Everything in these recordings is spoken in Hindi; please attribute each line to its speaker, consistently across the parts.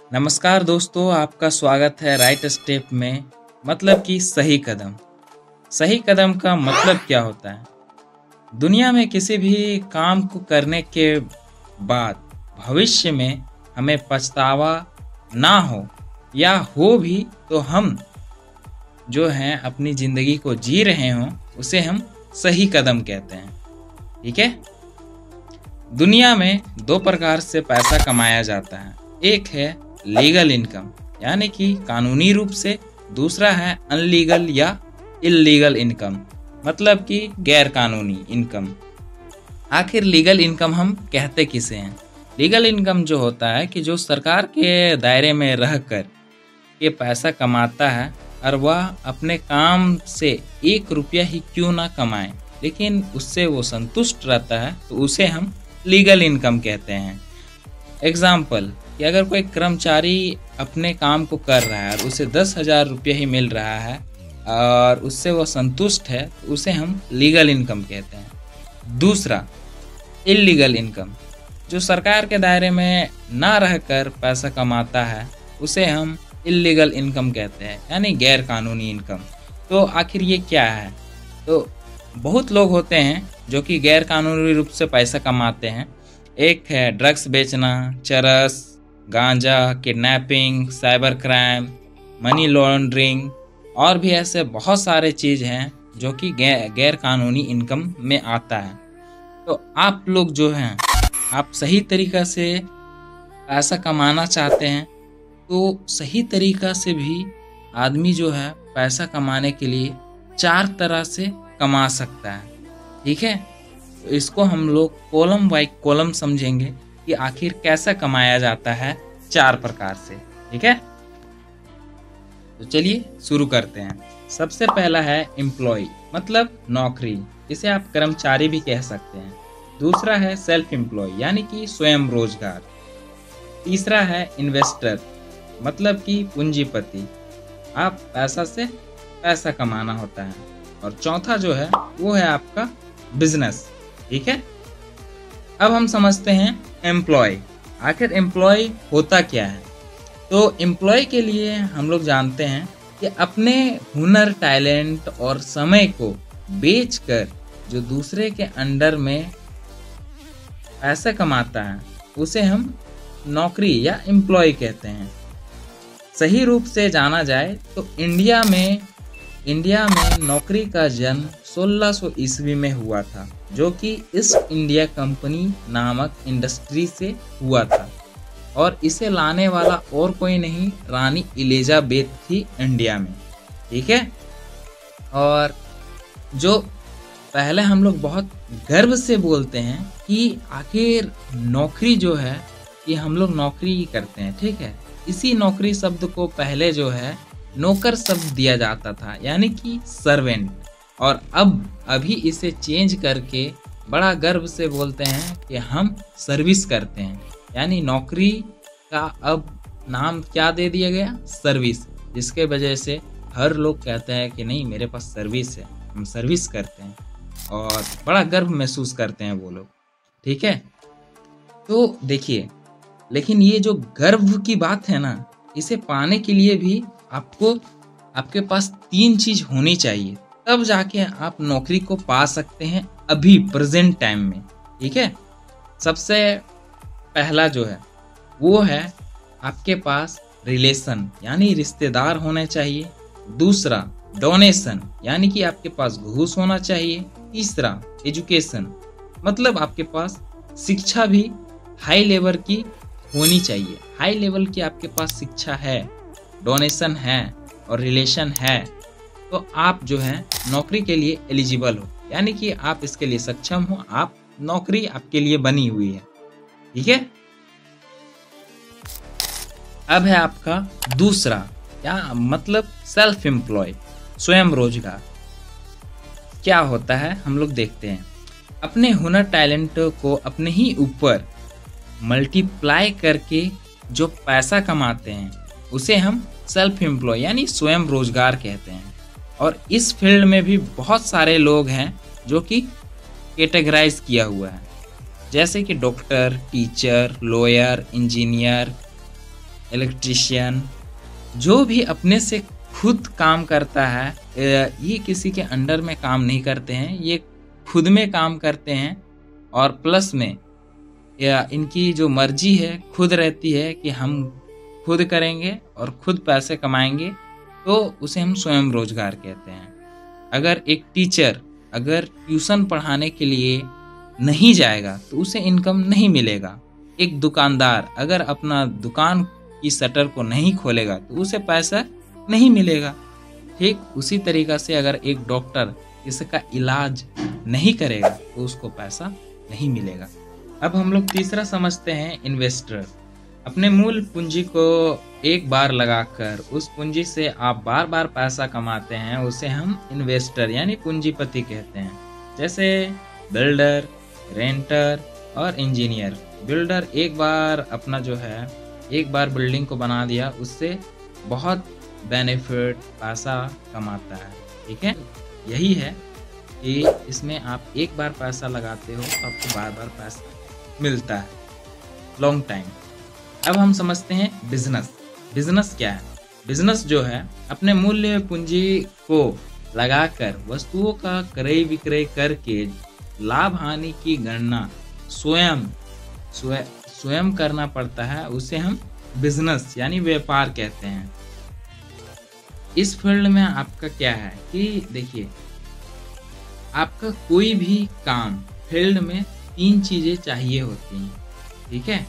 Speaker 1: नमस्कार दोस्तों, आपका स्वागत है राइट स्टेप में। मतलब कि सही कदम। सही कदम का मतलब क्या होता है? दुनिया में किसी भी काम को करने के बाद भविष्य में हमें पछतावा ना हो या हो भी तो हम जो हैं अपनी ज़िंदगी को जी रहे हों उसे हम सही कदम कहते हैं। ठीक है। दुनिया में दो प्रकार से पैसा कमाया जाता है। एक है लीगल इनकम यानी कि कानूनी रूप से, दूसरा है अनलीगल या इल्लीगल इनकम मतलब कि गैर कानूनी इनकम। आखिर लीगल इनकम हम कहते किसे हैं? लीगल इनकम जो होता है कि जो सरकार के दायरे में रहकर ये पैसा कमाता है और वह अपने काम से 1 रुपया ही क्यों ना कमाए लेकिन उससे वो संतुष्ट रहता है, तो उसे हम लीगल इनकम कहते हैं। एग्जाम्पल कि अगर कोई कर्मचारी अपने काम को कर रहा है और उसे 10,000 रुपये ही मिल रहा है और उससे वो संतुष्ट है, तो उसे हम लीगल इनकम कहते हैं। दूसरा इल्लीगल इनकम, जो सरकार के दायरे में ना रहकर पैसा कमाता है, उसे हम इल्लीगल इनकम कहते हैं यानी गैर कानूनी इनकम। तो आखिर ये क्या है? तो बहुत लोग होते हैं जो कि गैर कानूनी रूप से पैसा कमाते हैं। एक है ड्रग्स बेचना, चरस, गांजा, kidnapping, cyber crime, money laundering और भी ऐसे बहुत सारे चीज़ हैं जो कि गैर कानूनी इनकम में आता है। तो आप लोग जो हैं, आप सही तरीक़ा से पैसा कमाना चाहते हैं तो सही तरीक़ा से भी आदमी जो है पैसा कमाने के लिए 4 तरह से कमा सकता है। ठीक है। तो इसको हम लोग कॉलम बाय कॉलम समझेंगे कि आखिर कैसा कमाया जाता है 4 प्रकार से। ठीक है। तो चलिए शुरू करते हैं। सबसे पहला है एम्प्लॉय मतलब नौकरी, इसे आप कर्मचारी भी कह सकते हैं। दूसरा है सेल्फ एम्प्लॉय यानी कि स्वयं रोजगार। तीसरा है इन्वेस्टर मतलब कि पूंजीपति, आप पैसा से पैसा कमाना होता है। और चौथा जो है वो है आपका बिजनेस। ठीक है। अब हम समझते हैं एम्प्लॉय। आखिर एम्प्लॉय होता क्या है? तो एम्प्लॉय के लिए हम लोग जानते हैं कि अपने हुनर, टैलेंट और समय को बेचकर जो दूसरे के अंडर में पैसा कमाता है उसे हम नौकरी या एम्प्लॉय कहते हैं। सही रूप से जाना जाए तो इंडिया में नौकरी का जन्म 1600 ईस्वी में हुआ था, जो कि ईस्ट इंडिया कंपनी नामक इंडस्ट्री से हुआ था। और इसे लाने वाला और कोई नहीं, रानी एलिजाबेथ थी इंडिया में। ठीक है। और जो पहले हम लोग बहुत गर्व से बोलते हैं कि आखिर नौकरी जो है कि हम लोग नौकरी ही करते हैं। ठीक है। इसी नौकरी शब्द को पहले जो है नौकर शब्द दिया जाता था यानी कि सर्वेंट, और अभी इसे चेंज करके बड़ा गर्व से बोलते हैं कि हम सर्विस करते हैं। यानी नौकरी का अब नाम क्या दे दिया गया? सर्विस, जिसके वजह से हर लोग कहते हैं कि नहीं, मेरे पास सर्विस है, हम सर्विस करते हैं और बड़ा गर्व महसूस करते हैं वो लोग। ठीक है। तो देखिए, लेकिन ये जो गर्व की बात है ना, इसे पाने के लिए भी आपके पास 3 चीज होनी चाहिए, तब जाके आप नौकरी को पा सकते हैं अभी प्रेजेंट टाइम में। ठीक है। सबसे पहला जो है वो है आपके पास रिलेशन यानी रिश्तेदार होने चाहिए। दूसरा डोनेशन यानी कि आपके पास घूस होना चाहिए। तीसरा एजुकेशन मतलब आपके पास शिक्षा भी हाई लेवल की होनी चाहिए। हाई लेवल की आपके पास शिक्षा है, डोनेशन है और रिलेशन है, तो आप जो है नौकरी के लिए एलिजिबल हो, यानी कि आप इसके लिए सक्षम हो, आप नौकरी आपके लिए बनी हुई है। ठीक है। अब है आपका दूसरा, क्या मतलब सेल्फ एम्प्लॉय, स्वयं रोजगार। क्या होता है हम लोग देखते हैं। अपने हुनर, टैलेंट को अपने ही ऊपर मल्टीप्लाई करके जो पैसा कमाते हैं उसे हम सेल्फ एम्प्लॉय यानी स्वयं रोजगार कहते हैं। और इस फील्ड में भी बहुत सारे लोग हैं जो कि कैटेगराइज किया हुआ है, जैसे कि doctor, teacher, lawyer, engineer, electrician, जो भी अपने से खुद काम करता है, ये किसी के अंडर में काम नहीं करते हैं, ये खुद में काम करते हैं और प्लस में या इनकी जो मर्जी है खुद रहती है कि हम खुद करेंगे और खुद पैसे कमाएंगे, तो उसे हम स्वयं रोजगार कहते हैं। अगर एक टीचर अगर ट्यूशन पढ़ाने के लिए नहीं जाएगा तो उसे इनकम नहीं मिलेगा। एक दुकानदार अगर अपना दुकान की शटर को नहीं खोलेगा तो उसे पैसा नहीं मिलेगा। ठीक उसी तरीका से अगर एक डॉक्टर इसका इलाज नहीं करेगा तो उसको पैसा नहीं मिलेगा। अब हम लोग तीसरा समझते हैं इन्वेस्टर। अपने मूल पूंजी को एक बार लगाकर उस पूंजी से आप बार बार पैसा कमाते हैं, उसे हम इन्वेस्टर यानी पूंजीपति कहते हैं। जैसे बिल्डर, रेंटर और इंजीनियर। बिल्डर एक बार अपना जो है एक बार बिल्डिंग को बना दिया, उससे बहुत बेनिफिट पैसा कमाता है। ठीक है, यही है कि इसमें आप एक बार पैसा लगाते हो तो आपको बार बार पैसा मिलता है लॉन्ग टाइम। अब हम समझते हैं बिजनेस। बिजनेस क्या है? बिजनेस जो है अपने मूल्य पूंजी को लगाकर वस्तुओं का क्रय विक्रय करके लाभ हानि की गणना स्वयं करना पड़ता है, उसे हम बिजनेस यानी व्यापार कहते हैं। इस फील्ड में आपका क्या है कि देखिए, आपका कोई भी काम फील्ड में 3 चीजें चाहिए होती हैं। ठीक है,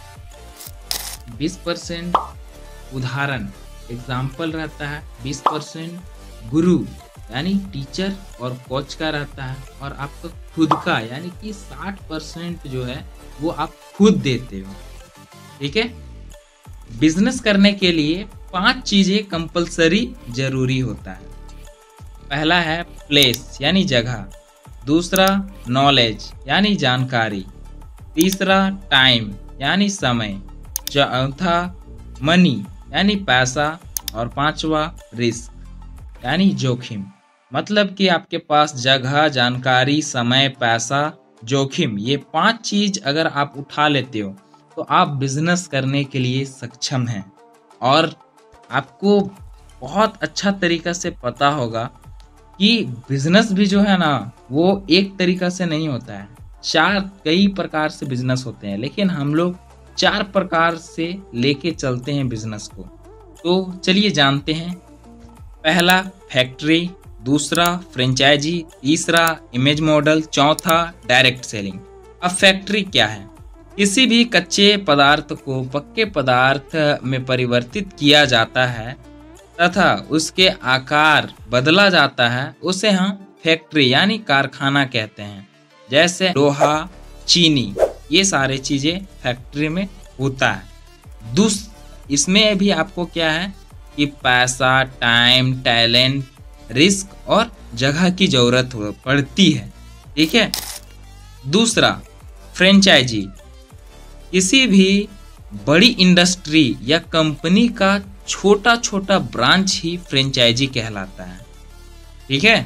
Speaker 1: 20% उदाहरण एग्जाम्पल रहता है, 20% गुरु यानी टीचर और कोच का रहता है, और आपका खुद का यानी कि 60% जो है वो आप खुद देते हो। ठीक है, बिजनेस करने के लिए 5 चीजें कंपलसरी जरूरी होता है। पहला है प्लेस यानी जगह, दूसरा नॉलेज यानी जानकारी, तीसरा टाइम यानी समय, चौथा मनी यानी पैसा, और 5वां रिस्क यानी जोखिम। मतलब कि आपके पास जगह, जानकारी, समय, पैसा, जोखिम, ये 5 चीज अगर आप उठा लेते हो तो आप बिजनेस करने के लिए सक्षम हैं। और आपको बहुत अच्छा तरीका से पता होगा कि बिजनेस भी जो है ना वो एक तरीका से नहीं होता है, कई प्रकार से बिजनेस होते हैं, लेकिन हम लोग 4 प्रकार से लेके चलते हैं बिजनेस को। तो चलिए जानते हैं। पहला फैक्ट्री, दूसरा फ्रेंचाइजी, तीसरा इमेज मॉडल, चौथा डायरेक्ट सेलिंग। अब फैक्ट्री क्या है? किसी भी कच्चे पदार्थ को पक्के पदार्थ में परिवर्तित किया जाता है तथा उसके आकार बदला जाता है, उसे हम फैक्ट्री यानी कारखाना कहते हैं। जैसे लोहा, चीनी, ये सारे चीजें फैक्ट्री में होता है। इसमें भी आपको क्या है कि पैसा, टाइम, टैलेंट, रिस्क और जगह की जरूरत पड़ती है। ठीक है। दूसरा फ्रेंचाइजी, किसी भी बड़ी इंडस्ट्री या कंपनी का छोटा छोटा ब्रांच ही फ्रेंचाइजी कहलाता है। ठीक है।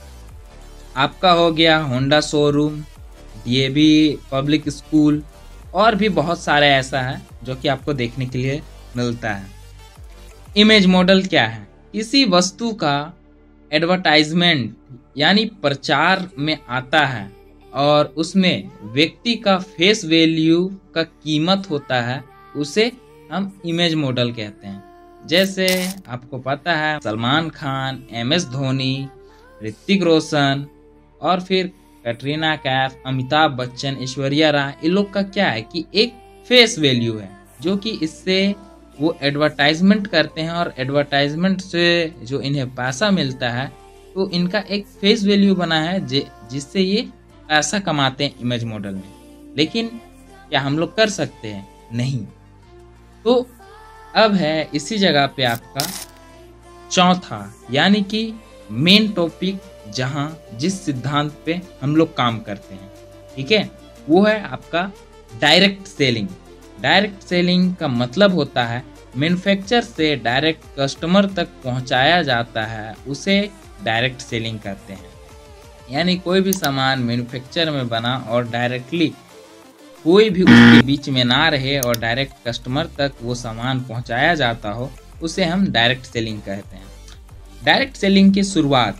Speaker 1: आपका हो गया Honda showroom, DAV public school, और भी बहुत सारे ऐसा है जो कि आपको देखने के लिए मिलता है। इमेज मॉडल क्या है? किसी वस्तु का एडवर्टाइजमेंट यानी प्रचार में आता है और उसमें व्यक्ति का फेस वैल्यू का कीमत होता है, उसे हम इमेज मॉडल कहते हैं। जैसे आपको पता है सलमान खान, एमएस धोनी, ऋतिक रोशन और फिर कैटरीना कैफ, अमिताभ बच्चन, ऐश्वर्या राय, इन लोग का क्या है कि एक फेस वैल्यू है जो कि इससे वो एडवर्टाइजमेंट करते हैं और एडवर्टाइजमेंट से जो इन्हें पैसा मिलता है तो इनका एक फेस वैल्यू बना है जिससे ये पैसा कमाते हैं इमेज मॉडल में। लेकिन क्या हम लोग कर सकते हैं? नहीं। तो अब है इसी जगह पे आपका चौथा यानी कि मेन टॉपिक, जहां जिस सिद्धांत पे हम लोग काम करते हैं। ठीक है, वो है आपका डायरेक्ट सेलिंग। डायरेक्ट सेलिंग का मतलब होता है मैन्युफैक्चर से डायरेक्ट कस्टमर तक पहुंचाया जाता है, उसे डायरेक्ट सेलिंग करते हैं। यानी कोई भी सामान मैन्युफैक्चर में बना और डायरेक्टली कोई भी उसके बीच में ना रहे और डायरेक्ट कस्टमर तक वो सामान पहुंचाया जाता हो, उसे हम डायरेक्ट सेलिंग कहते हैं। डायरेक्ट सेलिंग की शुरुआत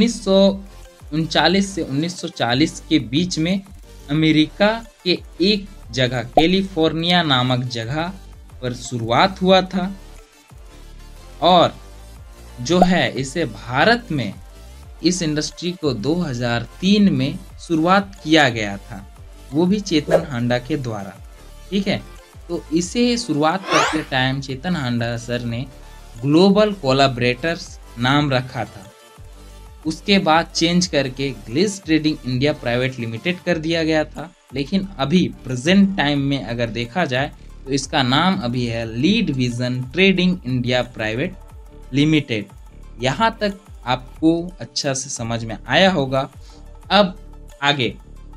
Speaker 1: 1939 से 1940 के बीच में अमेरिका के एक जगह कैलिफोर्निया नामक जगह पर शुरुआत हुआ था, और जो है इसे भारत में इस इंडस्ट्री को 2003 में शुरुआत किया गया था, वो भी चेतन हांडा के द्वारा। ठीक है, तो इसे शुरुआत करते टाइम चेतन हांडा सर ने ग्लोबल कोलैबोरेटर्स नाम रखा था। उसके बाद चेंज करके Glis trading India private limited कर दिया गया था, लेकिन अभी प्रेजेंट टाइम में अगर देखा जाए तो इसका नाम अभी है lead vision trading India private limited. यहाँ तक आपको अच्छा से समझ में आया होगा। अब आगे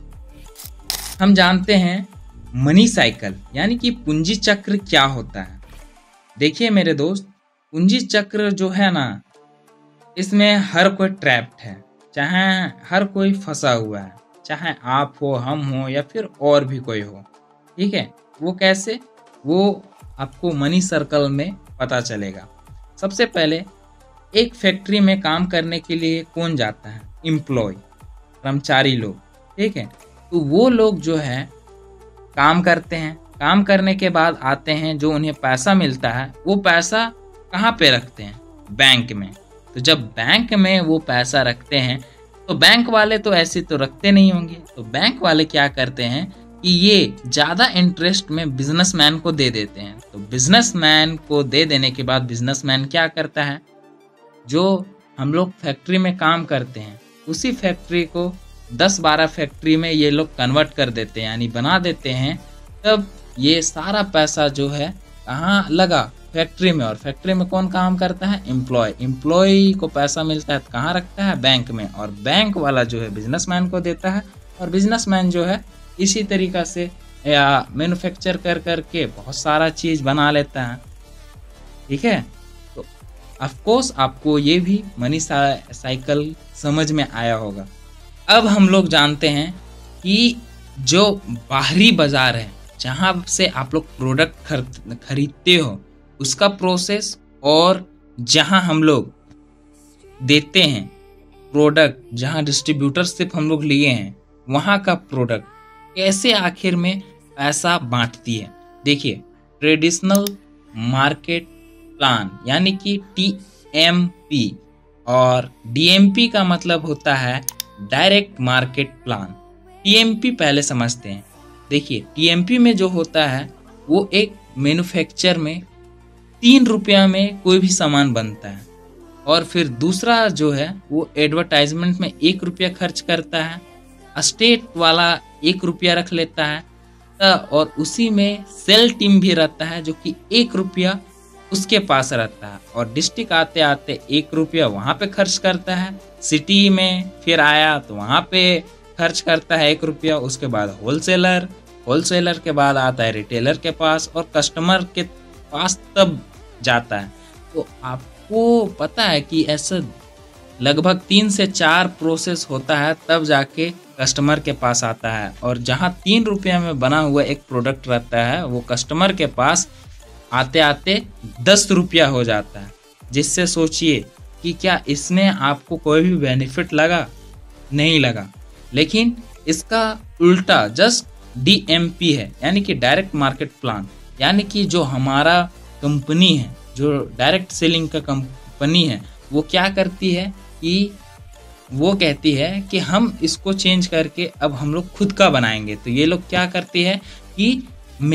Speaker 1: हम जानते हैं मनी साइकिल यानी कि पूंजी चक्र क्या होता है। देखिए मेरे दोस्त, पूंजी चक्र जो है ना, इसमें हर कोई ट्रैप्ड है, चाहे हर कोई फंसा हुआ है, चाहे आप हो, हम हो या फिर और भी कोई हो। ठीक है, वो कैसे, वो आपको मनी सर्कल में पता चलेगा। सबसे पहले एक फैक्ट्री में काम करने के लिए कौन जाता है? एम्प्लॉय, कर्मचारी लोग। ठीक है, तो वो लोग जो है काम करते हैं, काम करने के बाद आते हैं, जो उन्हें पैसा मिलता है वो पैसा कहाँ पे रखते हैं? बैंक में। तो जब बैंक में वो पैसा रखते हैं तो बैंक वाले तो ऐसे तो रखते नहीं होंगे, तो बैंक वाले क्या करते हैं कि ये ज़्यादा इंटरेस्ट में बिजनेसमैन को दे देते हैं। तो बिजनेसमैन को दे देने के बाद बिजनेसमैन क्या करता है, जो हम लोग फैक्ट्री में काम करते हैं उसी फैक्ट्री को 10-12 फैक्ट्री में ये लोग कन्वर्ट कर देते हैं, यानी बना देते हैं। तब ये सारा पैसा जो है कहाँ लगा? फैक्ट्री में। और फैक्ट्री में कौन काम करता है? एम्प्लॉय। एम्प्लॉय को पैसा मिलता है तो कहाँ रखता है? बैंक में। और बैंक वाला जो है बिजनेसमैन को देता है, और बिजनेसमैन जो है इसी तरीका से या मैन्युफैक्चर कर करके बहुत सारा चीज़ बना लेता है। ठीक है, तो ऑफकोर्स आपको ये भी मनी साइकिल समझ में आया होगा। अब हम लोग जानते हैं कि जो बाहरी बाजार है, जहाँ से आप लोग प्रोडक्ट खरीदते हो, उसका प्रोसेस, और जहाँ हम लोग देते हैं प्रोडक्ट, जहाँ डिस्ट्रीब्यूटर सिर्फ हम लोग लिए हैं, वहाँ का प्रोडक्ट कैसे आखिर में पैसा बांटती है। देखिए, ट्रेडिशनल मार्केट प्लान यानी कि TMP और DMP का मतलब होता है डायरेक्ट मार्केट प्लान। TMP पहले समझते हैं। देखिए, TMP में जो होता है वो एक मैन्युफैक्चर में 3 रुपया में कोई भी सामान बनता है, और फिर दूसरा जो है वो एडवर्टाइजमेंट में 1 रुपया खर्च करता है, स्टेट वाला 1 रुपया रख लेता है, और उसी में सेल टीम भी रहता है जो कि 1 रुपया उसके पास रहता है, और डिस्ट्रिक्ट आते आते 1 रुपया वहाँ पे खर्च करता है, सिटी में फिर आया तो वहाँ पे खर्च करता है 1 रुपया, उसके बाद होलसेलर के बाद आता है रिटेलर के पास, और कस्टमर के पास तब जाता है। तो आपको पता है कि ऐसा लगभग 3 से 4 प्रोसेस होता है, तब जाके कस्टमर के पास आता है। और जहाँ 3 रुपया में बना हुआ एक प्रोडक्ट रहता है, वो कस्टमर के पास आते आते 10 रुपया हो जाता है। जिससे सोचिए कि क्या इसमें आपको कोई भी बेनिफिट लगा? नहीं लगा। लेकिन इसका उल्टा जस्ट DMP है, यानी कि डायरेक्ट मार्केट प्लान, यानी कि जो हमारा कंपनी है, जो डायरेक्ट सेलिंग का कंपनी है, वो क्या करती है कि वो कहती है कि हम इसको चेंज करके अब हम लोग खुद का बनाएंगे। तो ये लोग क्या करती है कि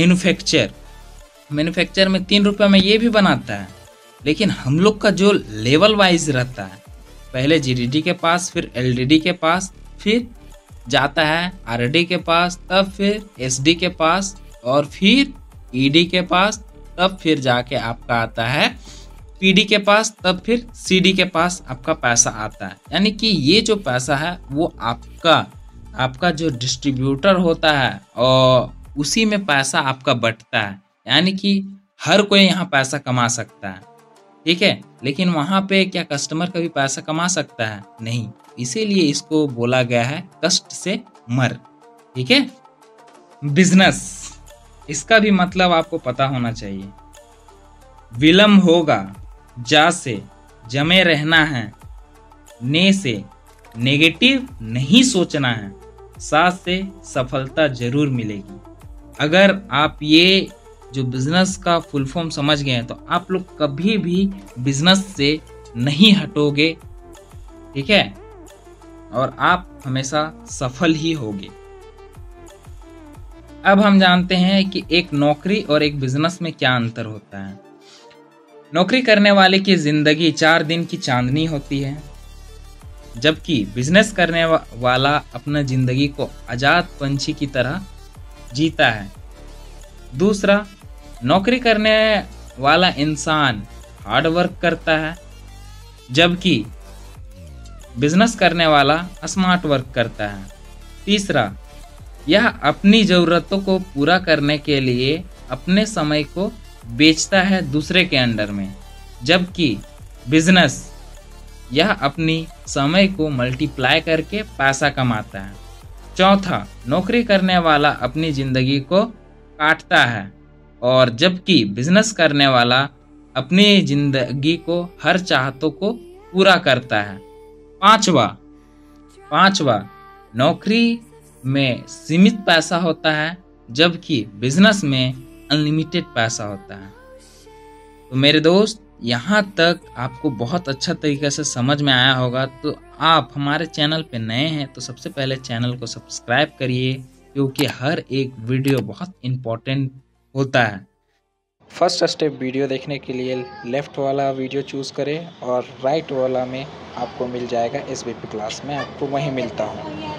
Speaker 1: मैन्युफैक्चर में 3 रुपये में ये भी बनाता है, लेकिन हम लोग का जो लेवल वाइज रहता है, पहले GDD के पास, फिर LDD के पास, फिर जाता है RD के पास, तब फिर SD के पास, और फिर ED के पास, तब फिर जाके आपका आता है PD के पास, तब फिर CD के पास आपका पैसा आता है। यानी कि ये जो पैसा है वो आपका जो डिस्ट्रीब्यूटर होता है, और उसी में पैसा आपका बंटता है। यानी कि हर कोई यहाँ पैसा कमा सकता है, ठीक है, लेकिन वहाँ पे क्या कस्टमर कभी पैसा कमा सकता है? नहीं। इसीलिए इसको बोला गया है कष्ट से मर। ठीक है, बिजनेस, इसका भी मतलब आपको पता होना चाहिए। विलम्ब होगा, जा से जमे रहना है, ने से नेगेटिव नहीं सोचना है, साथ से सफलता जरूर मिलेगी। अगर आप ये जो बिजनेस का फुल फॉर्म समझ गए हैं तो आप लोग कभी भी बिजनेस से नहीं हटोगे, ठीक है, और आप हमेशा सफल ही होगे। अब हम जानते हैं कि एक नौकरी और एक बिजनेस में क्या अंतर होता है। नौकरी करने वाले की जिंदगी 4 दिन की चांदनी होती है, जबकि बिजनेस करने वाला अपना जिंदगी को आजाद पंछी की तरह जीता है। दूसरा, नौकरी करने वाला इंसान हार्ड वर्क करता है, जबकि बिजनेस करने वाला स्मार्ट वर्क करता है। तीसरा, यह अपनी ज़रूरतों को पूरा करने के लिए अपने समय को बेचता है दूसरे के अंडर में, जबकि बिजनेस यह अपनी समय को मल्टीप्लाई करके पैसा कमाता है। चौथा, नौकरी करने वाला अपनी ज़िंदगी को काटता है, और जबकि बिजनेस करने वाला अपनी ज़िंदगी को हर चाहतों को पूरा करता है। पांचवा, नौकरी में सीमित पैसा होता है, जबकि बिजनेस में अनलिमिटेड पैसा होता है। तो मेरे दोस्त, यहाँ तक आपको बहुत अच्छा तरीके से समझ में आया होगा। तो आप हमारे चैनल पे नए हैं तो सबसे पहले चैनल को सब्सक्राइब करिए, क्योंकि हर एक वीडियो बहुत इम्पोर्टेंट होता है।
Speaker 2: फर्स्ट स्टेप वीडियो देखने के लिए लेफ़्ट वाला वीडियो चूज़ करें और राइट वाला में आपको मिल जाएगा SVP क्लास में, आपको वहीं मिलता हूँ।